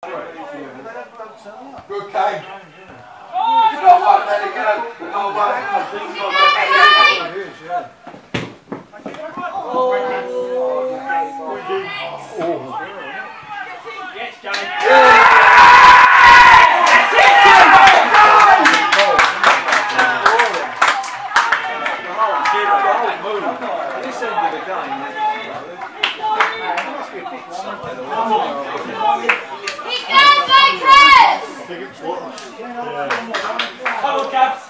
Good game. You got one, let it go. Oh, yes, James. This end of the game, must be a bit something. Come on, Caps.